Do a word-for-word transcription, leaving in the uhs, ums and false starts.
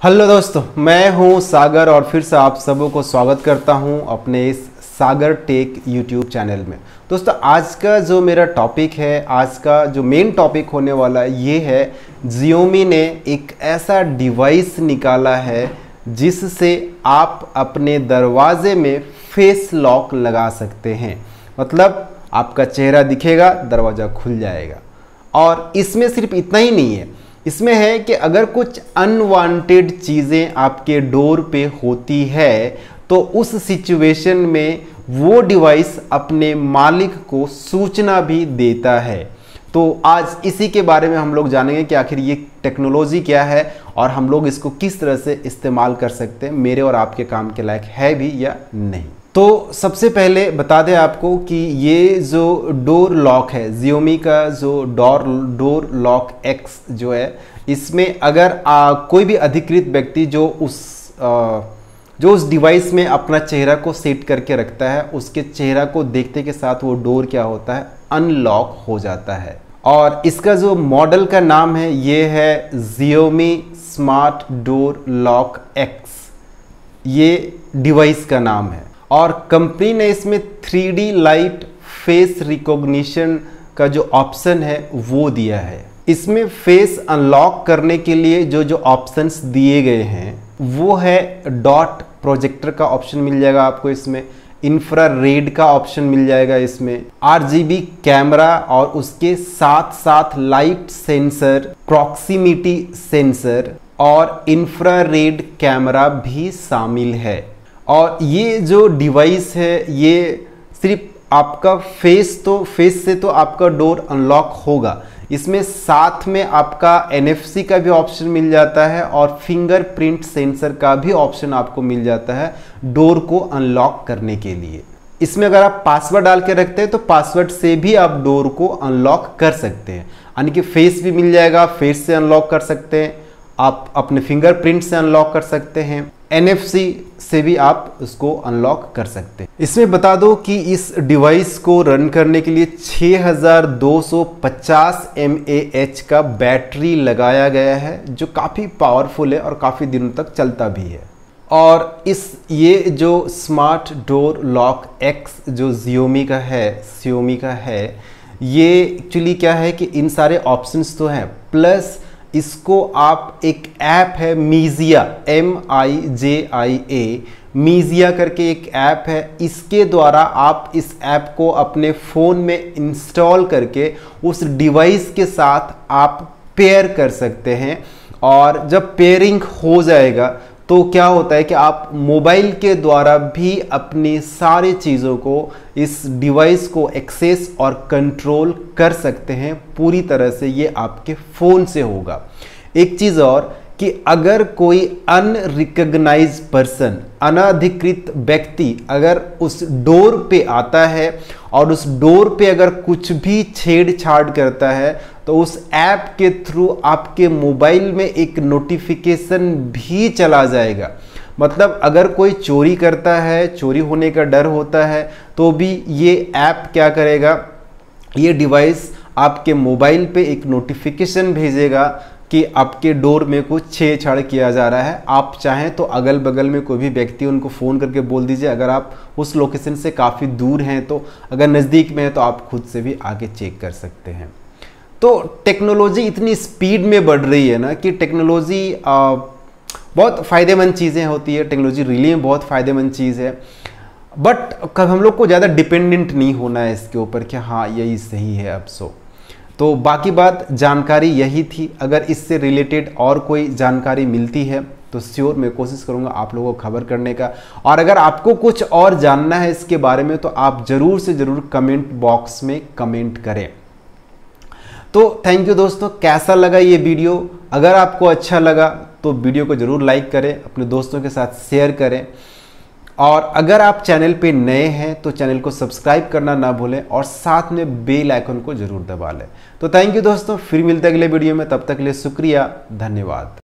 Hello दोस्तों, मैं हूं सागर और फिर से आप सबों को स्वागत करता हूं अपने इस सागर टेक यूट्यूब चैनल में। दोस्तों, आज का जो मेरा टॉपिक है, आज का जो मेन टॉपिक होने वाला है ये है Xiaomi ने एक ऐसा डिवाइस निकाला है जिससे आप अपने दरवाजे में फेस लॉक लगा सकते हैं। मतलब आपका चेहरा दिखेगा, दरवाज़ा खुल जाएगा। और इसमें सिर्फ इतना ही नहीं है, इसमें है कि अगर कुछ अनवांटेड चीज़ें आपके डोर पे होती है तो उस सिचुएशन में वो डिवाइस अपने मालिक को सूचना भी देता है। तो आज इसी के बारे में हम लोग जानेंगे कि आखिर ये टेक्नोलॉजी क्या है और हम लोग इसको किस तरह से इस्तेमाल कर सकते हैं, मेरे और आपके काम के लायक है भी या नहीं। तो सबसे पहले बता दें आपको कि ये जो डोर लॉक है, Xiaomi का जो डोर डोर लॉक एक्स जो है, इसमें अगर आ, कोई भी अधिकृत व्यक्ति जो उस आ, जो उस डिवाइस में अपना चेहरा को सेट करके रखता है, उसके चेहरा को देखते के साथ वो डोर क्या होता है, अनलॉक हो जाता है। और इसका जो मॉडल का नाम है ये है Xiaomi smart door lock X, ये डिवाइस का नाम है। और कंपनी ने इसमें three D light face recognition का जो ऑप्शन है वो दिया है। इसमें फेस अनलॉक करने के लिए जो जो ऑप्शंस दिए गए हैं वो है डॉट प्रोजेक्टर का ऑप्शन मिल जाएगा आपको, इसमें इंफ्रारेड का ऑप्शन मिल जाएगा, इसमें आरजीबी कैमरा और उसके साथ साथ लाइट सेंसर, प्रॉक्सिमिटी सेंसर और इंफ्रारेड कैमरा भी शामिल है। और ये जो डिवाइस है ये सिर्फ आपका फेस तो फेस से तो आपका डोर अनलॉक होगा, इसमें साथ में आपका एन एफ सी का भी ऑप्शन मिल जाता है और फिंगरप्रिंट सेंसर का भी ऑप्शन आपको मिल जाता है डोर को अनलॉक करने के लिए। इसमें अगर आप पासवर्ड डाल के रखते हैं तो पासवर्ड से भी आप डोर को अनलॉक कर सकते हैं, यानी कि फेस भी मिल जाएगा, फेस से अनलॉक कर सकते हैं, आप अपने फिंगरप्रिंट से अनलॉक कर सकते हैं, एन एफ सी से भी आप उसको अनलॉक कर सकते हैं। इसमें बता दो कि इस डिवाइस को रन करने के लिए छह हज़ार दो सौ पचास एम ए एच का बैटरी लगाया गया है, जो काफ़ी पावरफुल है और काफ़ी दिनों तक चलता भी है। और इस ये जो स्मार्ट डोर लॉक एक्स जो Xiaomi का है Xiaomi का है ये एक्चुअली क्या है कि इन सारे ऑप्शंस तो हैं, प्लस इसको आप एक ऐप है मीजिया, एम आई जे आई ए, मीजिया करके एक ऐप है, इसके द्वारा आप इस ऐप को अपने फ़ोन में इंस्टॉल करके उस डिवाइस के साथ आप पेयर कर सकते हैं। और जब पेयरिंग हो जाएगा तो क्या होता है कि आप मोबाइल के द्वारा भी अपनी सारी चीज़ों को, इस डिवाइस को एक्सेस और कंट्रोल कर सकते हैं पूरी तरह से। ये आपके फ़ोन से होगा। एक चीज़ और कि अगर कोई अनरिकग्नाइज पर्सन, अनाधिकृत व्यक्ति अगर उस डोर पे आता है और उस डोर पे अगर कुछ भी छेड़छाड़ करता है तो उस ऐप के थ्रू आपके मोबाइल में एक नोटिफिकेशन भी चला जाएगा। मतलब अगर कोई चोरी करता है, चोरी होने का डर होता है, तो भी ये ऐप क्या करेगा, ये डिवाइस आपके मोबाइल पे एक नोटिफिकेशन भेजेगा कि आपके डोर में कुछ छेड़छाड़ किया जा रहा है। आप चाहें तो अगल बगल में कोई भी व्यक्ति, उनको फ़ोन करके बोल दीजिए। अगर आप उस लोकेशन से काफ़ी दूर हैं तो, अगर नज़दीक में है तो आप खुद से भी आगे चेक कर सकते हैं। तो टेक्नोलॉजी इतनी स्पीड में बढ़ रही है ना कि टेक्नोलॉजी बहुत फ़ायदेमंद चीज़ें होती है, टेक्नोलॉजी रियली में बहुत फ़ायदेमंद चीज़ है। बट कब हम लोग को ज़्यादा डिपेंडेंट नहीं होना है इसके ऊपर कि हाँ यही सही है अब सो। तो बाकी बात जानकारी यही थी। अगर इससे रिलेटेड और कोई जानकारी मिलती है तो श्योर मैं कोशिश करूंगा आप लोगों को खबर करने का। और अगर आपको कुछ और जानना है इसके बारे में तो आप ज़रूर से ज़रूर कमेंट बॉक्स में कमेंट करें। तो थैंक यू दोस्तों, कैसा लगा ये वीडियो? अगर आपको अच्छा लगा तो वीडियो को ज़रूर लाइक करें, अपने दोस्तों के साथ शेयर करें। और अगर आप चैनल पे नए हैं तो चैनल को सब्सक्राइब करना ना भूलें और साथ में बेल आइकन को जरूर दबा लें। तो थैंक यू दोस्तों, फिर मिलते हैं अगले वीडियो में, तब तक के लिए शुक्रिया, धन्यवाद।